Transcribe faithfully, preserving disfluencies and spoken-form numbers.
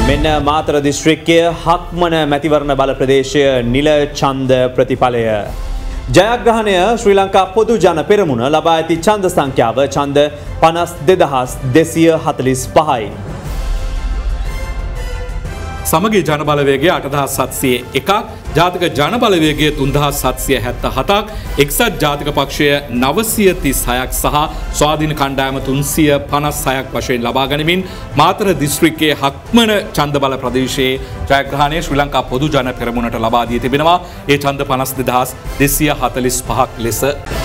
මෙන්න මාතර දිස්ත්‍රික්කයේ හක්මන මැතිවරණ බල ප්‍රදේශය නිල ඡන්ද ප්‍රතිඵලය. ජයග්‍රහණය ශ්‍රී ලංකා පොදු ජන පෙරමුණ ලබා ඇති ඡන්ද සංඛ්‍යාව ඡන්ද පනස් දෙදහස් දෙසිය හතළිස් පහයි. සමගි ජන බලවේගය අටදහස් සත්සිය එකක්, ජාතික ජන බලවේගය තුන්දහස් සත්සිය හැත්තහතක්, එක්සත් ජාතික පක්ෂය නවසිය තිස් හයක් සහ ස්වාධීන කණ්ඩායම තුන්සිය පනස් හයක් වශයෙන් ලබා ගනිමින් මාතර දිස්ත්‍රික්කයේ හක්මන ඡන්ද බල ප්‍රදේශයේ ජයග්‍රහණය ශ්‍රී ලංකා පොදු ජන පෙරමුණට ලබා දී තිබෙනවා. ඒ ඡන්ද පනස් දෙදහස් දෙසිය හතළිස් පහක් ලෙස